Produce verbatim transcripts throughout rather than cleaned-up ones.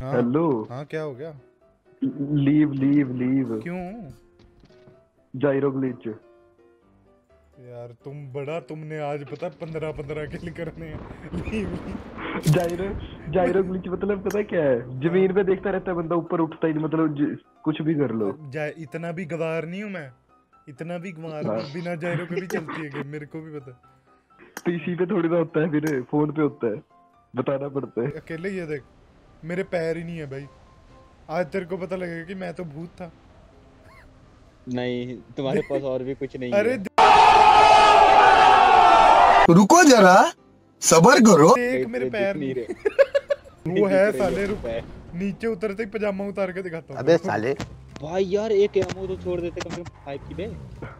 हाँ, हेलो। हाँ क्या हो गया? Leave leave leave. क्यों जाइरो ग्लिच। यार तुम बड़ा, तुमने आज पता पंद्रह पंद्रह किल करने हैं। जाइरो जाइरो ग्लिच मतलब पता क्या है? हाँ, जमीन पे देखता रहता है बंदा, ऊपर उठता ही नहीं, मतलब ज- कुछ भी कर लो। जा, इतना भी गवार नहीं हूँ मैं, इतना भी गवार हाँ। नहीं, बिना जायरो के भी चलती है गेम, मेरे को भी पता पीसी पे थोड़ी ना होता है, फिर फोन पे होता है, बताना पड़ता है। है। अकेले ये देख, मेरे पैर ही नहीं है भाई। आज तेरे को पता लगेगा कि मैं तो भूत था। नहीं, तुम्हारे पास और भी कुछ नहीं अरे है। रुको जरा, सबर करो। देख मेरे तुझे पैर दिख नहीं नहीं। रहे। वो है दिख रही साले, है रुक, पैर। नीचे उतरते ही पजामा उतार के दिखाता हूँ अबे तेरे को। साले, भाई यार एक एमओ तो छोड़ देते कम से कम फाइव की बे।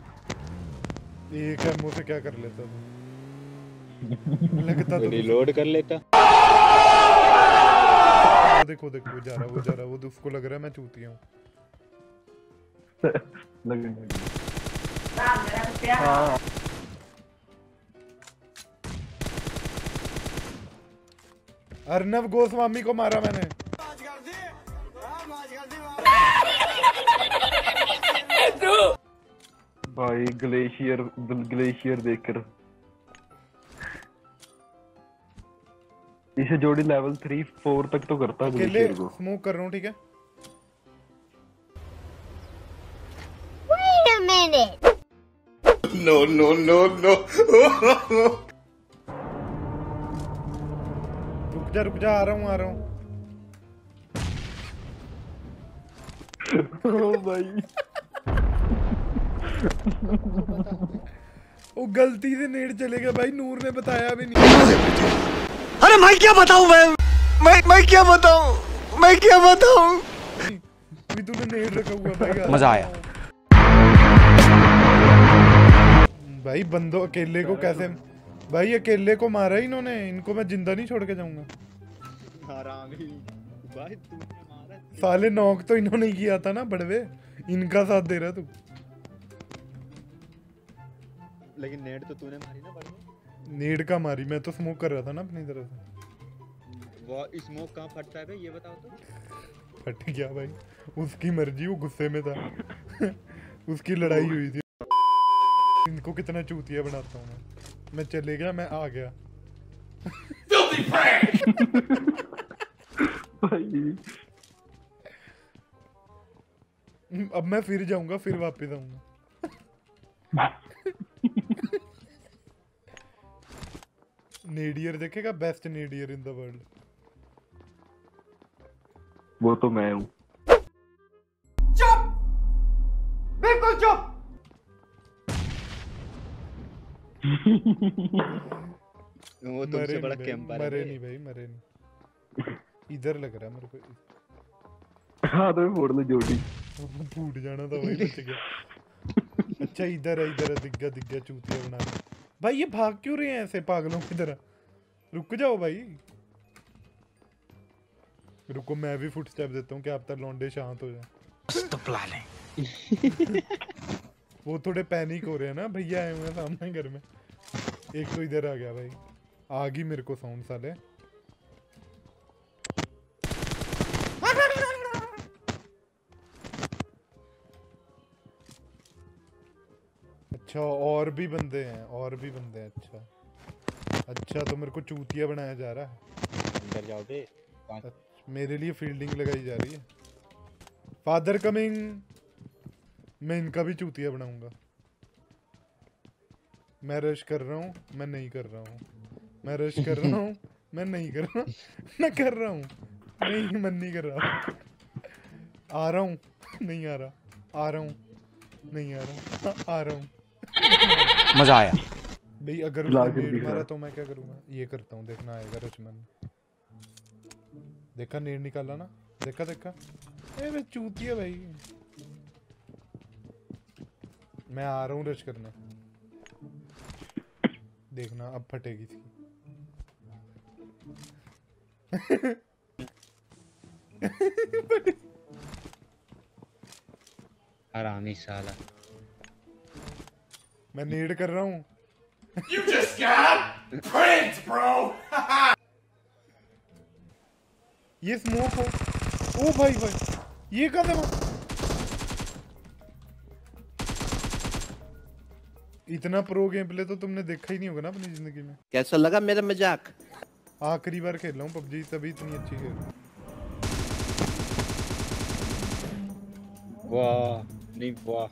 एक एमओ से क्या कर लेता तू? लगता तो रिलोड कर लेता। वो देखो देखो, वो जा रहा वो जा रहा वो उसको लग रहा है मैं चूतिया हूँ। लगेगा। हाँ। अर्नव गोस्वामी को मारा मैंने। भाई ग्लेशियर ग्लेशियर देखकर इसे जोड़ी लेवल थ्री फोर तक तो करता है अकेले ग्लेशियर को। स्मोक कर रहा हूँ, ठीक है? Wait a minute. No no no no. रुक जा रुक जा, आ रहा हूँ आ रहा हूँ। ओ भाई। वो गलती से नेट चले गया भाई, नूर ने बताया भी नहीं। अरे मैं क्या बताऊं, मैं मैं मैं क्या बताऊं, मैं क्या बताऊं। अभी तूने नेट रखा हुआ भाई। मजा आया। भाई बंदो अकेले को कैसे, भाई अकेले को मारा ही इन्होंने, इनको मैं जिंदा नहीं छोड़ के जाऊंगा। हरामी भाई तूने मारा। साले नॉक तो इन्होंने ही किया था ना बड़वे, इनका साथ दे रहा तू। लेकिन नेट तो तूने मारी ना बड़े। नेट का मारी, मैं तो स्मोक कर रहा था ना अपनी तरफ से। वो स्मोक कहाँ फटता है बे ये बताओ तो। फट गया भाई, उसकी मर्जी, वो गुस्से में था। उसकी लड़ाई हुई थी। इनको कितना चूतिया बनाता हूँ मैं मैं चले गया, मैं आ गया। भाई अब मैं फिर जाऊंगा, फिर वापस आऊंगा। नेडियर देखेगा, बेस्ट नेडियर इन द वर्ल्ड। वो तो मैं हूँ। चुप, बिल्कुल चुप। वो तुमसे बड़ा कैंपर है मरे बे। नहीं भाई, मरे नहीं। इधर लग रहा है मेरे को। हाँ तो मैं फोड़ लो जोड़ी। फूट जाना था भाई, बच गया। अच्छा इधर है, इधर है, दिख गया दिख गया, चूतिया बना के। भाई ये भाग क्यों रहे हैं ऐसे पागलों की तरह? रुक जाओ भाई, रुको मैं भी फुट स्टेप देता हूँ कि आप तक लौंडे शांत हो जाए। तो प्लान है। वो थोड़े पैनिक हो रहे हैं ना, भैया आए हुए हैं सामने घर में। एक तो इधर आ गया भाई, आ गई मेरे को साउंड साले। अच्छा और भी बंदे हैं, और भी बंदे हैं। अच्छा अच्छा, तो मेरे को चूतिया बनाया जा रहा है। अंदर जाओ बे। अच्छा, मेरे लिए फील्डिंग लगाई जा रही है। Father coming. मैं इनका भी चूतिया बनाऊंगा। मैं रश कर रहा हूँ, मैं नहीं कर रहा हूँ। मैं रश कर रहा हूँ, मैं नहीं कर रहा हूँ। मैं कर रहा हूँ, नहीं मन नहीं कर रहा। आ रहा हूँ, नहीं आ रहा। आ रहा हूँ, नहीं आ रहा। आ रहा हूँ। मजा आया भाई अगर ला उसने के नेट दिखा। मारा तो मैं क्या करूँगा? ये करता हूँ, देखना आएगा रचमन। देखा नेट निकाला ना, देखा देखा। ए वे चूतिया भाई। मैं आ रहा हूँ रश करने, देखना अब फटेगी इसकी। हरामी साला। मैं नेड कर रहा हूँ। You just got pranked, bro. ये स्मोक हो। ओ भाई भाई ये कदम। इतना प्रो गेम प्ले तो तुमने देखा ही नहीं होगा ना अपनी जिंदगी में। कैसा लगा मेरा मजाक? आखिरी बार खेल रहा हूँ पबजी, तभी इतनी अच्छी खेल। वाह नहीं वाह।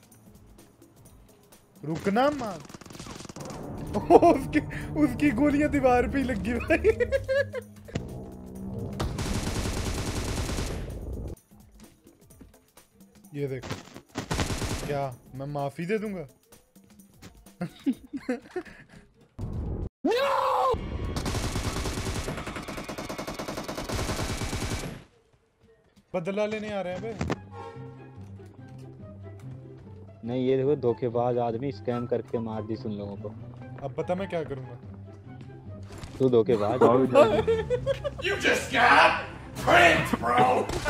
रुकना मार। उसकी उसकी गोलियां दीवार पे ही लगी भाई। ये देखो क्या मैं माफी दे दूंगा। बदला लेने आ रहे हैं बे। नहीं ये देखो धोखेबाज आदमी स्कैम करके मार दी सुन लोगों को। अब पता मैं क्या करूंगा। तू धोखेबाज। You just got pranked, bro.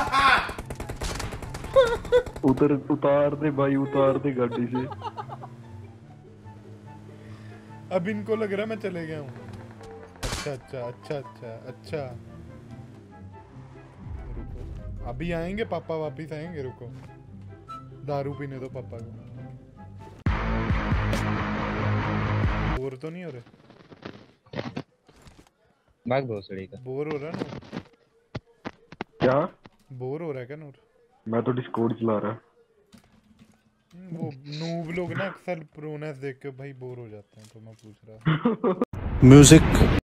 उतर उतार दे भाई, उतार दे गाड़ी से। अब इनको लग रहा है मैं चले गया हूँ। अच्छा अच्छा अच्छा अच्छा अच्छा रुको, अभी आएंगे पापा, वापिस आएंगे। रुको दारू पीने दो पापा को। बोर तो नहीं हो रहे? भाग भोसड़ी का। बोर हो रहा है नूर? क्या बोर हो रहा है क्या नूर? मैं तो डिस्कॉर्ड चला रहा। वो नूब लोग ना अक्सर प्रोनेस देख के भाई बोर हो जाते हैं, तो मैं पूछ रहा। म्यूजिक